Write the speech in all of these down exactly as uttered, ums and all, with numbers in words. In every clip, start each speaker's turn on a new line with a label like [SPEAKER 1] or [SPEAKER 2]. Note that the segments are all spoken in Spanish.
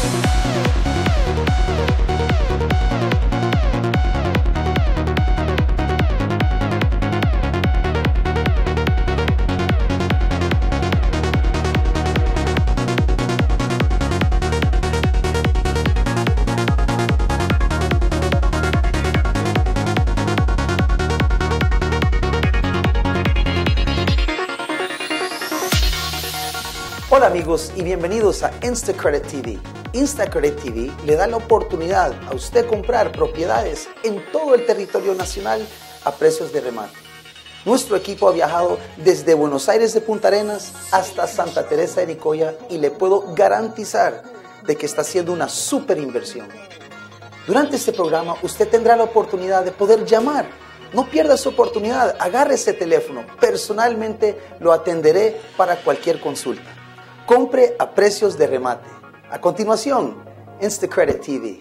[SPEAKER 1] Hola amigos y bienvenidos a InstaCredit T V. InstaCredit T V le da la oportunidad a usted comprar propiedades en todo el territorio nacional a precios de remate. Nuestro equipo ha viajado desde Buenos Aires de Punta Arenas hasta Santa Teresa de Nicoya y le puedo garantizar de que está haciendo una super inversión. Durante este programa usted tendrá la oportunidad de poder llamar. No pierda su oportunidad, agarre ese teléfono. Personalmente lo atenderé para cualquier consulta. Compre a precios de remate. A continuación, InstaCredit T V.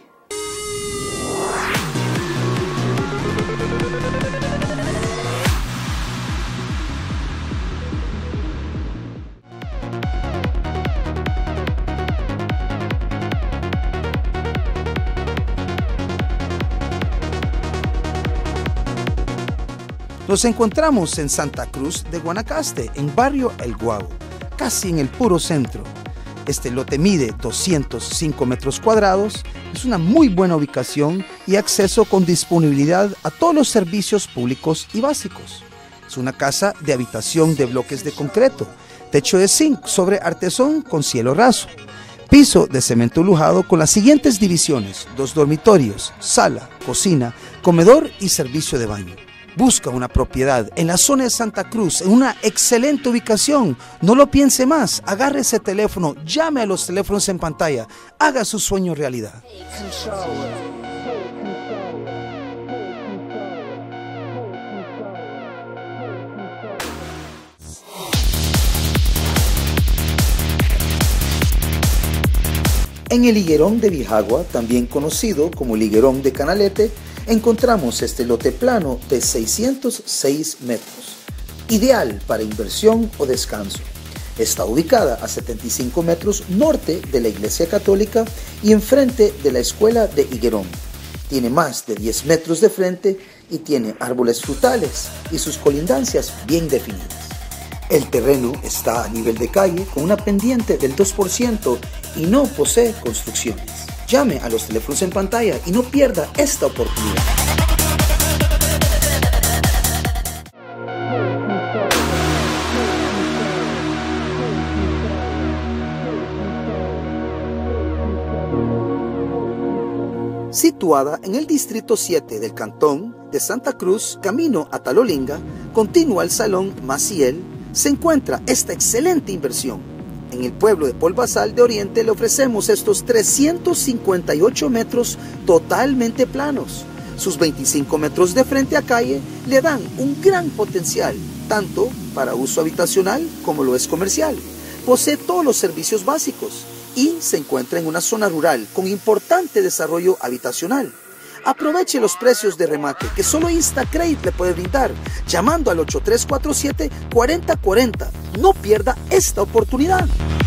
[SPEAKER 1] Nos encontramos en Santa Cruz de Guanacaste, en barrio El Guavo, casi en el puro centro. Este lote mide doscientos cinco metros cuadrados, es una muy buena ubicación y acceso con disponibilidad a todos los servicios públicos y básicos. Es una casa de habitación de bloques de concreto, techo de zinc sobre artesón con cielo raso, piso de cemento lujado con las siguientes divisiones: dos dormitorios, sala, cocina, comedor y servicio de baño. Busca una propiedad en la zona de Santa Cruz, en una excelente ubicación. No lo piense más, agarre ese teléfono, llame a los teléfonos en pantalla, haga su sueño realidad. En el higuerón de Bijagua, también conocido como el higuerón de Canalete, encontramos este lote plano de seiscientos seis metros, ideal para inversión o descanso. Está ubicada a setenta y cinco metros norte de la Iglesia Católica y enfrente de la Escuela de Higuerón. Tiene más de diez metros de frente y tiene árboles frutales y sus colindancias bien definidas. El terreno está a nivel de calle con una pendiente del dos por ciento y no posee construcciones. Llame a los teléfonos en pantalla y no pierda esta oportunidad. Situada en el distrito siete del cantón de Santa Cruz, camino a Talolinga, continúa al Salón Maciel, se encuentra esta excelente inversión. En el pueblo de Polvazal de Oriente le ofrecemos estos trescientos cincuenta y ocho metros totalmente planos. Sus veinticinco metros de frente a calle le dan un gran potencial, tanto para uso habitacional como lo es comercial. Posee todos los servicios básicos y se encuentra en una zona rural con importante desarrollo habitacional. Aproveche los precios de remate que solo InstaCredit le puede brindar, llamando al ocho tres cuatro siete, cuatro cero cuatro cero. No pierda esta oportunidad.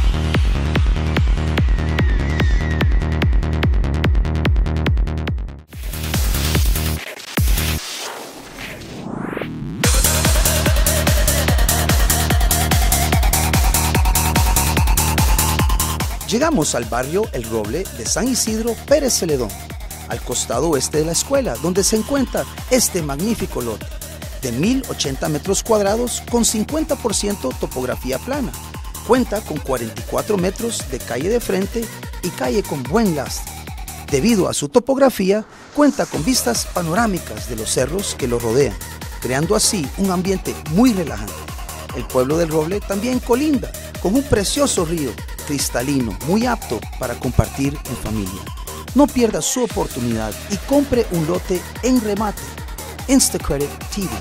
[SPEAKER 1] Llegamos al barrio El Roble de San Isidro Pérez Celedón, al costado oeste de la escuela, donde se encuentra este magnífico lote de mil ochenta metros cuadrados con cincuenta por ciento topografía plana. Cuenta con cuarenta y cuatro metros de calle de frente y calle con buen lastre. Debido a su topografía, cuenta con vistas panorámicas de los cerros que lo rodean, creando así un ambiente muy relajante. El pueblo del Roble también colinda con un precioso río cristalino, muy apto para compartir en familia. No pierda su oportunidad y compre un lote en remate. InstaCredit T V.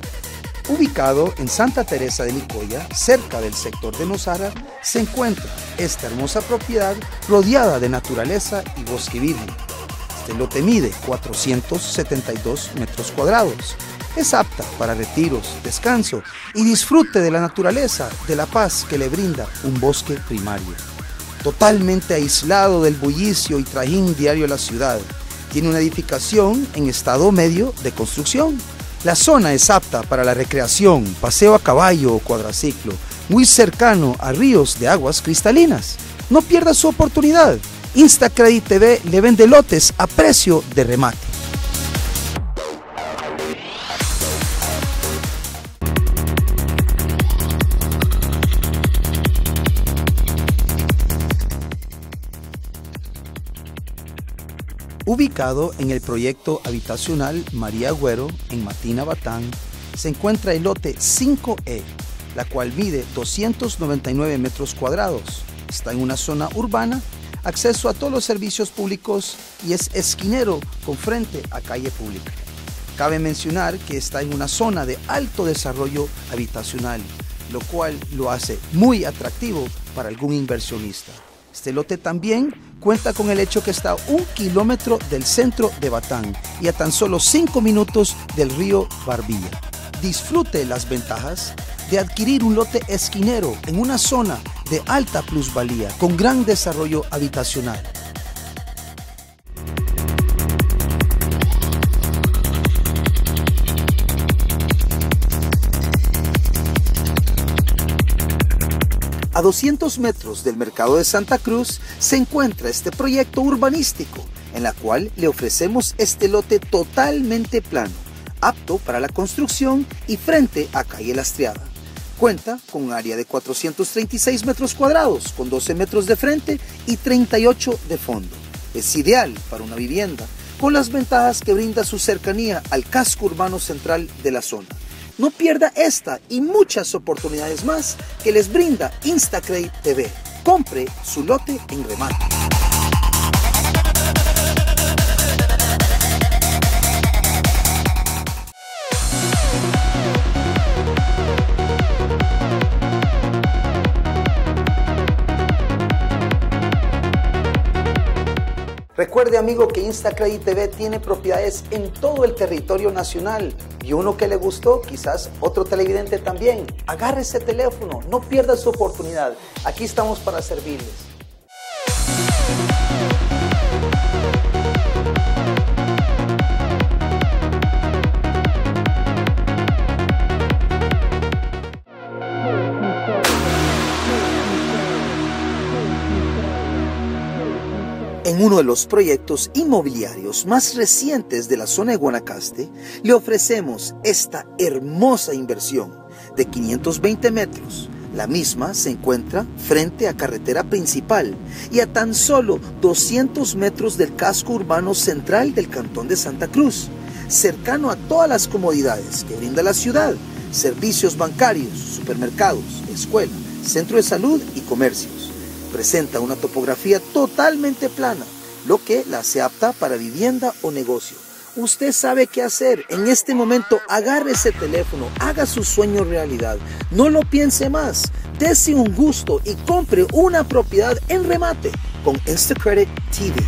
[SPEAKER 1] Ubicado en Santa Teresa de Nicoya, cerca del sector de Nosara, se encuentra esta hermosa propiedad rodeada de naturaleza y bosque virgen. Este lote mide cuatrocientos setenta y dos metros cuadrados. Es apta para retiros, descanso y disfrute de la naturaleza, de la paz que le brinda un bosque primario. Totalmente aislado del bullicio y trajín diario de la ciudad, tiene una edificación en estado medio de construcción. La zona es apta para la recreación, paseo a caballo o cuadraciclo, muy cercano a ríos de aguas cristalinas. No pierda su oportunidad. Instacredit T V le vende lotes a precio de remate. Ubicado en el proyecto habitacional María Agüero, en Matina, Batán, se encuentra el lote cinco E, la cual mide doscientos noventa y nueve metros cuadrados. Está en una zona urbana, acceso a todos los servicios públicos y es esquinero con frente a calle pública. Cabe mencionar que está en una zona de alto desarrollo habitacional, lo cual lo hace muy atractivo para algún inversionista. Este lote también cuenta con el hecho que está a un kilómetro del centro de Batán y a tan solo cinco minutos del río Barbilla. Disfrute las ventajas de adquirir un lote esquinero en una zona de alta plusvalía con gran desarrollo habitacional. A doscientos metros del mercado de Santa Cruz se encuentra este proyecto urbanístico, en la cual le ofrecemos este lote totalmente plano, apto para la construcción y frente a calle Lastriada. Cuenta con un área de cuatrocientos treinta y seis metros cuadrados, con doce metros de frente y treinta y ocho de fondo. Es ideal para una vivienda, con las ventajas que brinda su cercanía al casco urbano central de la zona. No pierda esta y muchas oportunidades más que les brinda Instacredit T V. Compre su lote en remate. Recuerde, amigo, que Instacredit T V tiene propiedades en todo el territorio nacional. Y uno que le gustó, quizás otro televidente también. Agarre ese teléfono, no pierda su oportunidad. Aquí estamos para servirles. En uno de los proyectos inmobiliarios más recientes de la zona de Guanacaste, le ofrecemos esta hermosa inversión de quinientos veinte metros. La misma se encuentra frente a carretera principal y a tan solo doscientos metros del casco urbano central del cantón de Santa Cruz, cercano a todas las comodidades que brinda la ciudad, servicios bancarios, supermercados, escuela, centro de salud y comercios. Presenta una topografía totalmente plana, lo que la hace apta para vivienda o negocio. Usted sabe qué hacer. En este momento, agarre ese teléfono, haga su sueño realidad. No lo piense más. Dese un gusto y compre una propiedad en remate con Instacredit T V.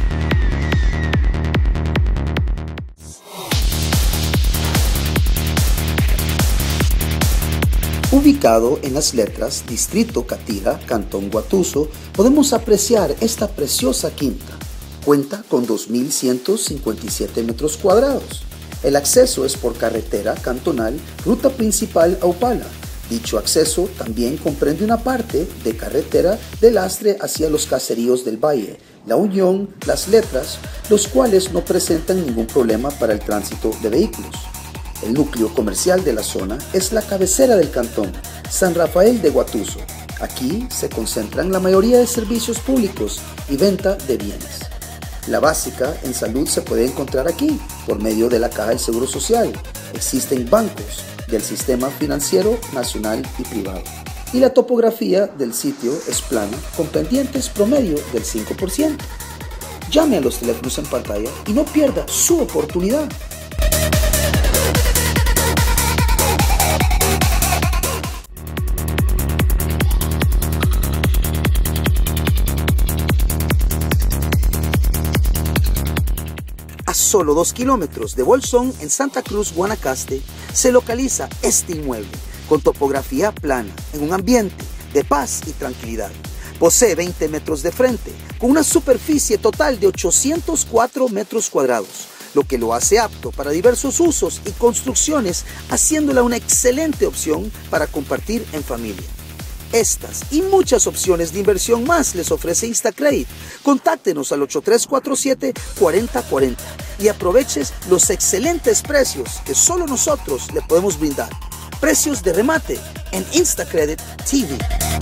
[SPEAKER 1] Ubicado en Las Letras, distrito Catira, cantón Guatuso, podemos apreciar esta preciosa quinta. Cuenta con dos mil ciento cincuenta y siete metros cuadrados. El acceso es por carretera cantonal, ruta principal a Upala. Dicho acceso también comprende una parte de carretera de lastre hacia los caseríos del Valle, La Unión, Las Letras, los cuales no presentan ningún problema para el tránsito de vehículos. El núcleo comercial de la zona es la cabecera del cantón, San Rafael de Guatuso. Aquí se concentran la mayoría de servicios públicos y venta de bienes. La básica en salud se puede encontrar aquí, por medio de la Caja del Seguro Social. Existen bancos del sistema financiero nacional y privado. Y la topografía del sitio es plana, con pendientes promedio del cinco por ciento. Llame a los teléfonos en pantalla y no pierda su oportunidad. solo dos kilómetros de Bolsón, en Santa Cruz, Guanacaste, se localiza este inmueble, con topografía plana, en un ambiente de paz y tranquilidad. Posee veinte metros de frente, con una superficie total de ochocientos cuatro metros cuadrados, lo que lo hace apto para diversos usos y construcciones, haciéndola una excelente opción para compartir en familia. Estas y muchas opciones de inversión más les ofrece Instacredit. Contáctenos al ocho tres cuatro siete, cuatro cero cuatro cero y aproveches los excelentes precios que solo nosotros le podemos brindar. Precios de remate en Instacredit T V.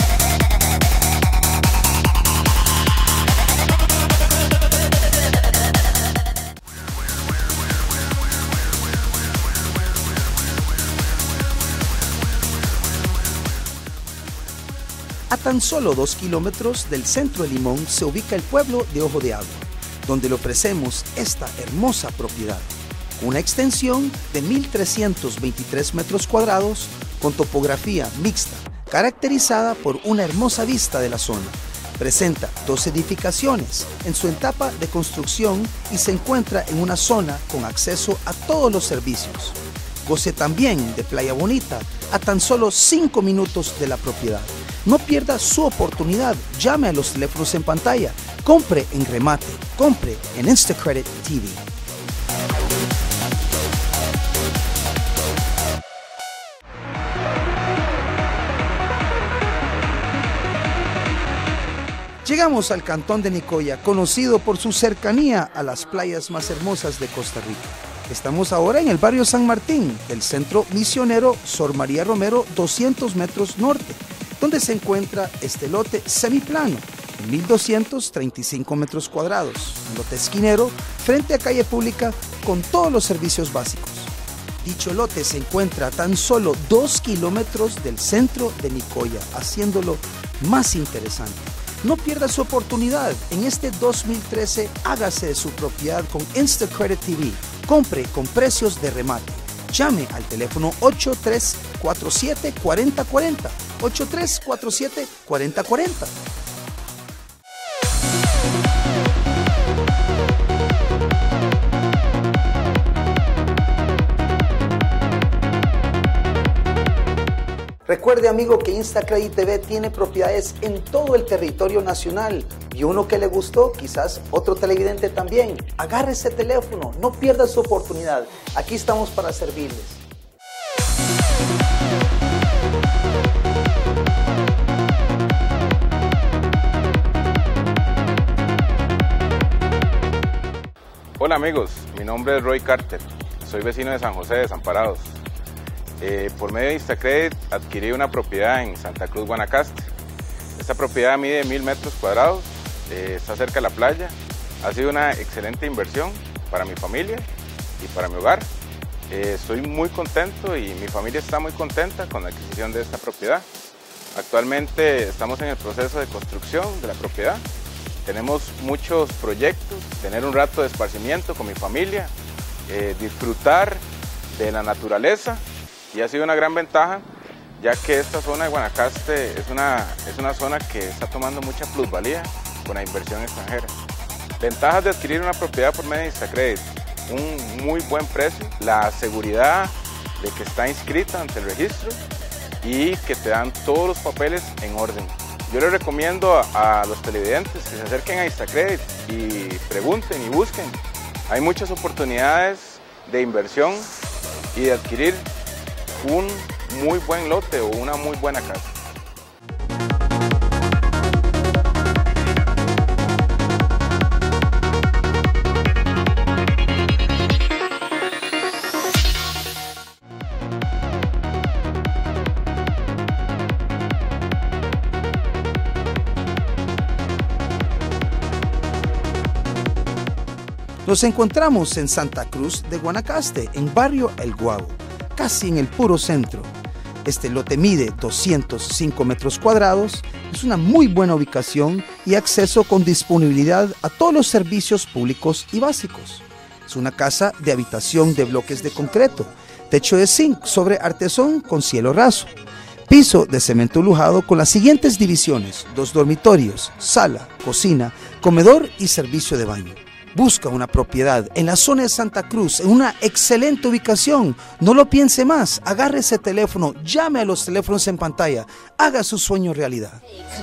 [SPEAKER 1] A tan solo dos kilómetros del centro de Limón se ubica el pueblo de Ojo de Agua, donde le ofrecemos esta hermosa propiedad, con una extensión de mil trescientos veintitrés metros cuadrados, con topografía mixta, caracterizada por una hermosa vista de la zona. Presenta dos edificaciones en su etapa de construcción y se encuentra en una zona con acceso a todos los servicios. Goce también de Playa Bonita, a tan solo cinco minutos de la propiedad. No pierda su oportunidad, llame a los teléfonos en pantalla, compre en remate, compre en Instacredit T V. Llegamos al cantón de Nicoya, conocido por su cercanía a las playas más hermosas de Costa Rica. Estamos ahora en el barrio San Martín, del centro misionero Sor María Romero, doscientos metros norte, donde se encuentra este lote semiplano, mil doscientos treinta y cinco metros cuadrados, un lote esquinero frente a calle pública con todos los servicios básicos. Dicho lote se encuentra a tan solo dos kilómetros del centro de Nicoya, haciéndolo más interesante. No pierda su oportunidad. En este dos mil trece, hágase de su propiedad con Instacredit T V. Compre con precios de remate. Llame al teléfono ocho tres cuatro siete, cuatro cero cuatro cero, ocho tres cuatro siete, cuatro cero cuatro cero. Recuerde, amigo, que Instacredit T V tiene propiedades en todo el territorio nacional. ¿Y uno que le gustó? Quizás otro televidente también. Agarre ese teléfono, no pierda su oportunidad. Aquí estamos para servirles.
[SPEAKER 2] Hola amigos, mi nombre es Roy Carter. Soy vecino de San José, Desamparados. Eh, por medio de Instacredit adquirí una propiedad en Santa Cruz, Guanacaste. Esta propiedad mide mil metros cuadrados, eh, está cerca de la playa. Ha sido una excelente inversión para mi familia y para mi hogar. Eh, estoy muy contento y mi familia está muy contenta con la adquisición de esta propiedad. Actualmente estamos en el proceso de construcción de la propiedad. Tenemos muchos proyectos, tener un rato de esparcimiento con mi familia, eh, disfrutar de la naturaleza. Y ha sido una gran ventaja, ya que esta zona de Guanacaste es una, es una zona que está tomando mucha plusvalía con la inversión extranjera. Ventajas de adquirir una propiedad por medio de Instacredit: un muy buen precio, la seguridad de que está inscrita ante el registro y que te dan todos los papeles en orden. Yo les recomiendo a, a los televidentes que se acerquen a Instacredit y pregunten y busquen. Hay muchas oportunidades de inversión y de adquirir un muy buen lote o una muy buena casa.
[SPEAKER 1] Nos encontramos en Santa Cruz de Guanacaste, en barrio El Guabo, casi en el puro centro. Este lote mide doscientos cinco metros cuadrados, es una muy buena ubicación y acceso con disponibilidad a todos los servicios públicos y básicos. Es una casa de habitación de bloques de concreto, techo de zinc sobre artesón con cielo raso, piso de cemento lujado con las siguientes divisiones: dos dormitorios, sala, cocina, comedor y servicio de baño. Busca una propiedad en la zona de Santa Cruz, en una excelente ubicación. No lo piense más, agarre ese teléfono, llame a los teléfonos en pantalla, haga su sueño realidad.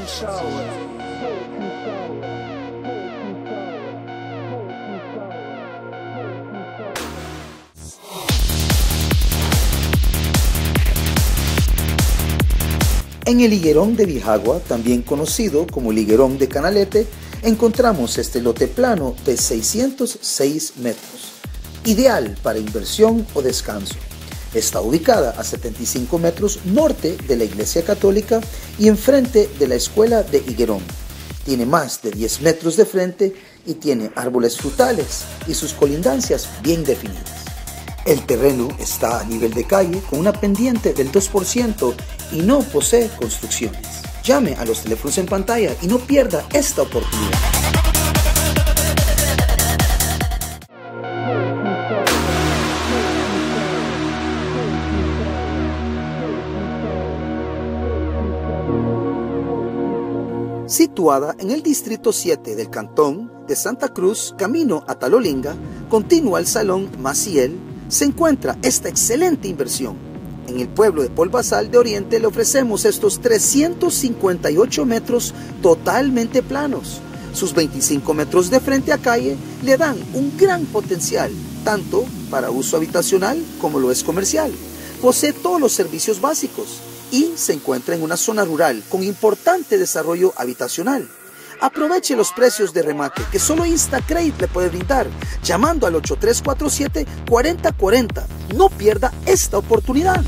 [SPEAKER 1] En el higuerón de Bijagua, también conocido como el higuerón de Canalete, encontramos este lote plano de seiscientos seis metros, ideal para inversión o descanso. Está ubicada a setenta y cinco metros norte de la Iglesia Católica y enfrente de la Escuela de Higuerón. Tiene más de diez metros de frente y tiene árboles frutales y sus colindancias bien definidas. El terreno está a nivel de calle con una pendiente del dos por ciento y no posee construcciones. Llame a los teléfonos en pantalla y no pierda esta oportunidad. Situada en el distrito siete del cantón de Santa Cruz, camino a Talolinga, continúa el Salón Maciel, se encuentra esta excelente inversión. En el pueblo de Polvazal de Oriente le ofrecemos estos trescientos cincuenta y ocho metros totalmente planos. Sus veinticinco metros de frente a calle le dan un gran potencial, tanto para uso habitacional como lo es comercial. Posee todos los servicios básicos y se encuentra en una zona rural con importante desarrollo habitacional. Aproveche los precios de remate que solo Instacredit le puede brindar, llamando al ocho tres cuatro siete, cuatro cero cuatro cero. No pierda esta oportunidad.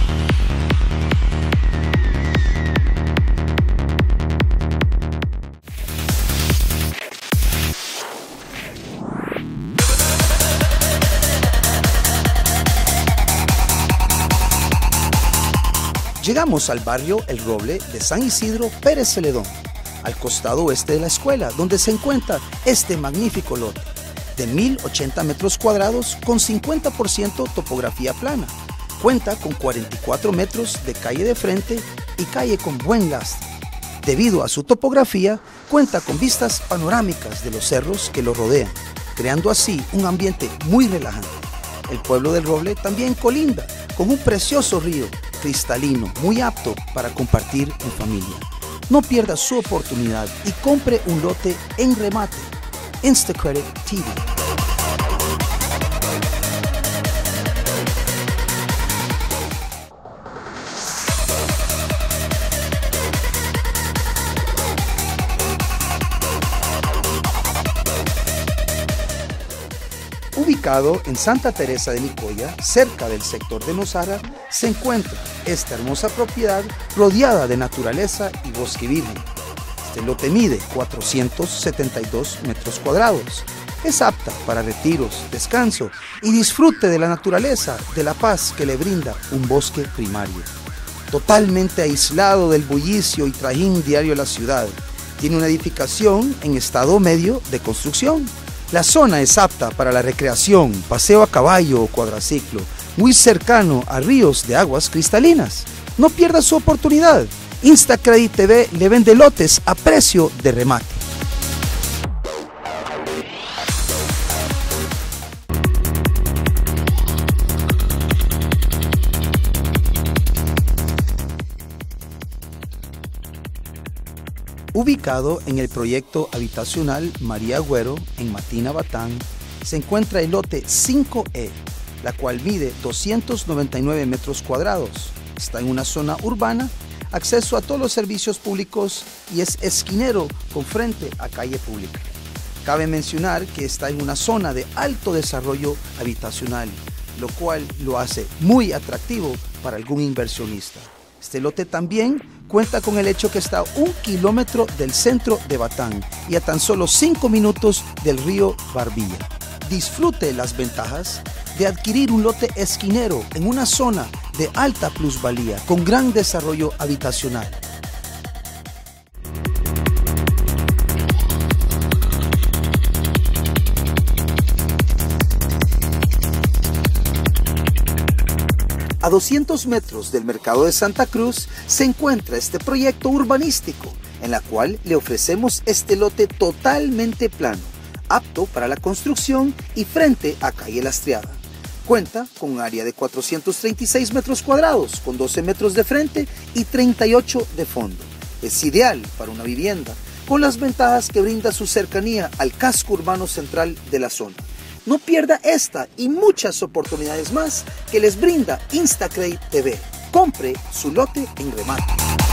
[SPEAKER 1] Llegamos al barrio El Roble de San Isidro Pérez Celedón, al costado oeste de la escuela, donde se encuentra este magnífico lote de mil ochenta metros cuadrados con cincuenta por ciento topografía plana. Cuenta con cuarenta y cuatro metros de calle de frente y calle con buen lastre. Debido a su topografía, cuenta con vistas panorámicas de los cerros que lo rodean, creando así un ambiente muy relajante. El pueblo del Roble también colinda con un precioso río cristalino, muy apto para compartir en familia. No pierda su oportunidad y compre un lote en remate. Instacredit T V. Ubicado en Santa Teresa de Nicoya, cerca del sector de Nosara, se encuentra esta hermosa propiedad rodeada de naturaleza y bosque virgen. Este lote mide cuatrocientos setenta y dos metros cuadrados. Es apta para retiros, descanso y disfrute de la naturaleza, de la paz que le brinda un bosque primario. Totalmente aislado del bullicio y trajín diario de la ciudad, tiene una edificación en estado medio de construcción. La zona es apta para la recreación, paseo a caballo o cuadraciclo, muy cercano a ríos de aguas cristalinas. No pierda su oportunidad. Instacredit T V le vende lotes a precio de remate. Ubicado en el proyecto habitacional María Agüero, en Matina, Batán, se encuentra el lote cinco E, la cual mide doscientos noventa y nueve metros cuadrados. Está en una zona urbana, acceso a todos los servicios públicos y es esquinero con frente a calle pública. Cabe mencionar que está en una zona de alto desarrollo habitacional, lo cual lo hace muy atractivo para algún inversionista. Este lote también cuenta con el hecho que está a un kilómetro del centro de Batán y a tan solo cinco minutos del río Barbilla. Disfrute las ventajas de adquirir un lote esquinero en una zona de alta plusvalía con gran desarrollo habitacional. A doscientos metros del mercado de Santa Cruz se encuentra este proyecto urbanístico, en la cual le ofrecemos este lote totalmente plano, apto para la construcción y frente a calle Lastriada. Cuenta con un área de cuatrocientos treinta y seis metros cuadrados, con doce metros de frente y treinta y ocho de fondo. Es ideal para una vivienda, con las ventajas que brinda su cercanía al casco urbano central de la zona. No pierda esta y muchas oportunidades más que les brinda Instacredit T V. Compre su lote en remate.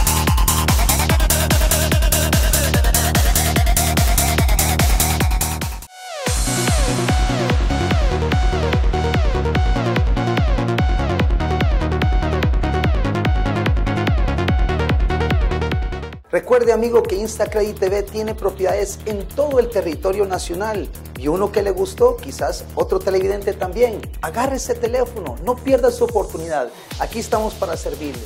[SPEAKER 1] Recuerde, amigo, que Instacredit T V tiene propiedades en todo el territorio nacional. Y uno que le gustó, quizás otro televidente también. Agarre ese teléfono, no pierda su oportunidad. Aquí estamos para servirles.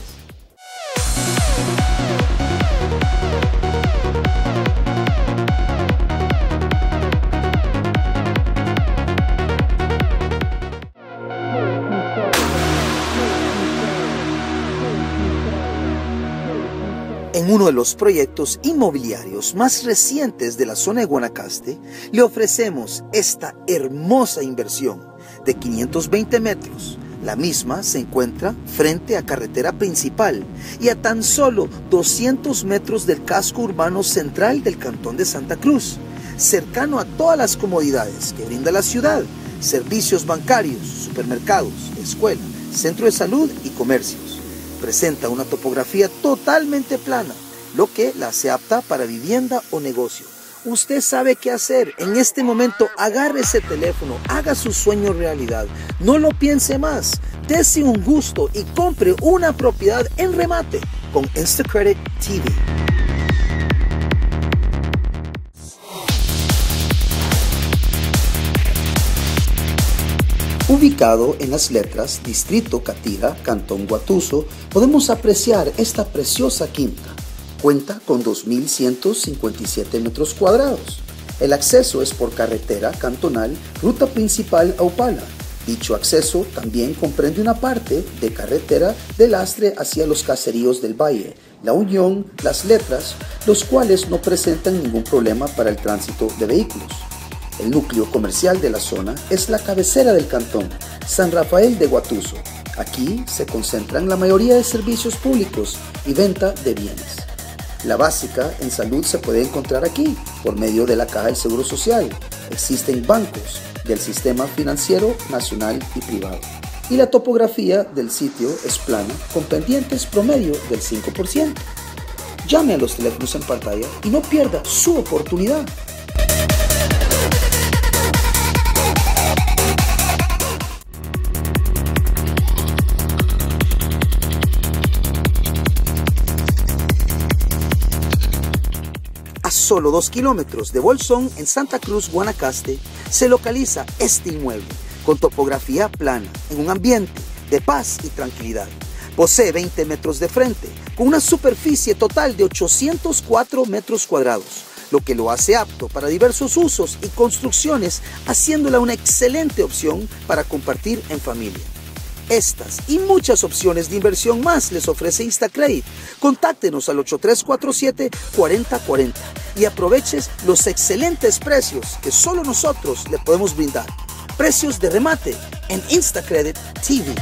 [SPEAKER 1] En uno de los proyectos inmobiliarios más recientes de la zona de Guanacaste, le ofrecemos esta hermosa inversión de quinientos veinte metros. La misma se encuentra frente a carretera principal y a tan solo doscientos metros del casco urbano central del Cantón de Santa Cruz, cercano a todas las comodidades que brinda la ciudad, servicios bancarios, supermercados, escuela, centro de salud y comercios. Presenta una topografía totalmente plana, lo que la hace apta para vivienda o negocio. Usted sabe qué hacer. En este momento, agarre ese teléfono, haga su sueño realidad. No lo piense más. Dese un gusto y compre una propiedad en remate con Instacredit T V. Ubicado en Las Letras, Distrito Catira, Cantón Guatuso, podemos apreciar esta preciosa quinta. Cuenta con dos mil ciento cincuenta y siete metros cuadrados. El acceso es por carretera cantonal, ruta principal a Upala. Dicho acceso también comprende una parte de carretera de lastre hacia los caseríos del Valle, La Unión, Las Letras, los cuales no presentan ningún problema para el tránsito de vehículos. El núcleo comercial de la zona es la cabecera del cantón, San Rafael de Guatuso. Aquí se concentran la mayoría de servicios públicos y venta de bienes. La básica en salud se puede encontrar aquí, por medio de la Caja del Seguro Social. Existen bancos del sistema financiero nacional y privado. Y la topografía del sitio es plana, con pendientes promedio del cinco por ciento. Llame a los teléfonos en pantalla y no pierda su oportunidad. Solo dos kilómetros de Bolsón, en Santa Cruz, Guanacaste, se localiza este inmueble, con topografía plana, en un ambiente de paz y tranquilidad. Posee veinte metros de frente, con una superficie total de ochocientos cuatro metros cuadrados, lo que lo hace apto para diversos usos y construcciones, haciéndola una excelente opción para compartir en familia. Estas y muchas opciones de inversión más les ofrece Instacredit. Contáctenos al ocho tres cuatro siete, cuatro cero cuatro cero y aproveches los excelentes precios que solo nosotros le podemos brindar. Precios de remate en Instacredit T V.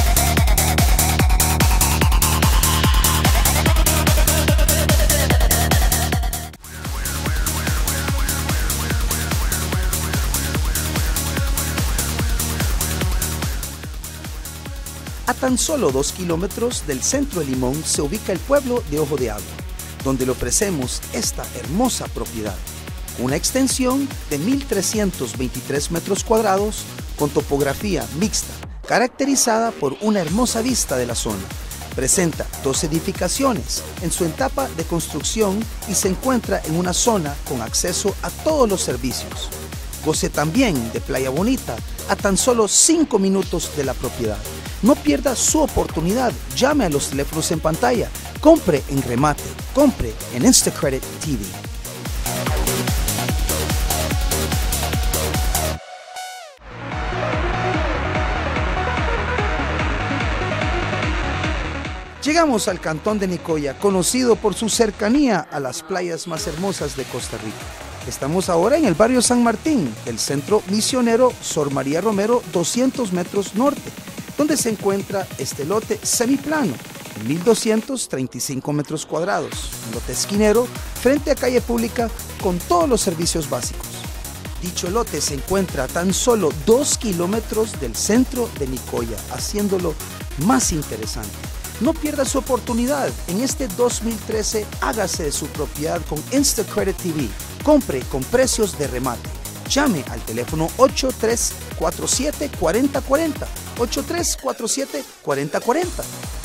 [SPEAKER 1] A tan solo dos kilómetros del centro de Limón se ubica el pueblo de Ojo de Agua, donde le ofrecemos esta hermosa propiedad, una extensión de mil trescientos veintitrés metros cuadrados con topografía mixta, caracterizada por una hermosa vista de la zona. Presenta dos edificaciones en su etapa de construcción y se encuentra en una zona con acceso a todos los servicios. Goce también de Playa Bonita, a tan solo cinco minutos de la propiedad. No pierda su oportunidad, llame a los teléfonos en pantalla, compre en remate, compre en Instacredit T V. Llegamos al cantón de Nicoya, conocido por su cercanía a las playas más hermosas de Costa Rica. Estamos ahora en el barrio San Martín, del centro misionero Sor María Romero, doscientos metros norte, donde se encuentra este lote semiplano, de mil doscientos treinta y cinco metros cuadrados, un lote esquinero frente a calle pública con todos los servicios básicos. Dicho lote se encuentra a tan solo dos kilómetros del centro de Nicoya, haciéndolo más interesante. No pierda su oportunidad. En este dos mil trece, hágase de su propiedad con Instacredit T V. Compre con precios de remate. Llame al teléfono ocho tres cuatro siete, cuatro cero cuatro cero, ocho tres cuatro siete, cuatro cero cuatro cero.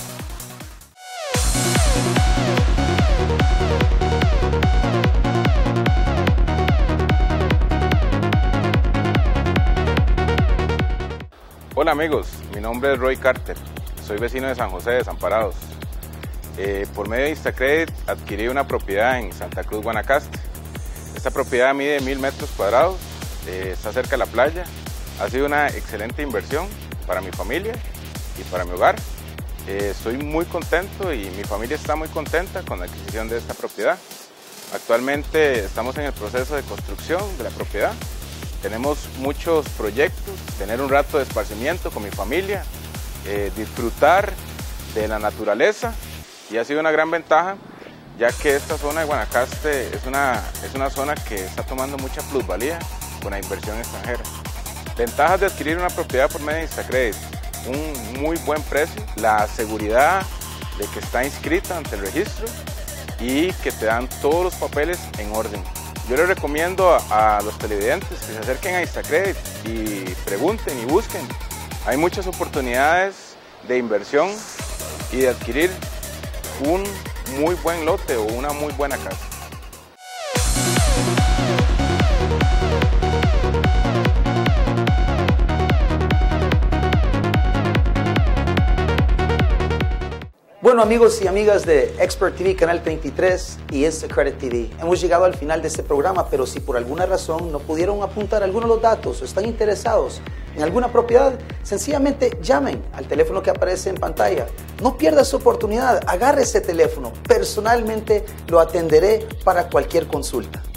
[SPEAKER 2] Hola amigos, mi nombre es Roy Carter, soy vecino de San José de Desamparados. Eh, por medio de Instacredit adquirí una propiedad en Santa Cruz, Guanacaste. Esta propiedad mide mil metros cuadrados, eh, está cerca de la playa. Ha sido una excelente inversión para mi familia y para mi hogar. Eh, estoy muy contento y mi familia está muy contenta con la adquisición de esta propiedad. Actualmente estamos en el proceso de construcción de la propiedad. Tenemos muchos proyectos, tener un rato de esparcimiento con mi familia, eh, disfrutar de la naturaleza, y ha sido una gran ventaja ya que esta zona de Guanacaste es una, es una zona que está tomando mucha plusvalía con la inversión extranjera. Ventajas de adquirir una propiedad por medio de Instacredit: un muy buen precio, la seguridad de que está inscrita ante el registro y que te dan todos los papeles en orden. Yo les recomiendo a, a los televidentes que se acerquen a Instacredit y pregunten y busquen. Hay muchas oportunidades de inversión y de adquirir un muy buen lote o una muy buena casa.
[SPEAKER 1] Bueno amigos y amigas de Expert T V, Canal treinta y tres y Instacredit T V, hemos llegado al final de este programa, pero si por alguna razón no pudieron apuntar algunos de los datos o están interesados en alguna propiedad, sencillamente llamen al teléfono que aparece en pantalla. No pierda su oportunidad, agarre ese teléfono, personalmente lo atenderé para cualquier consulta.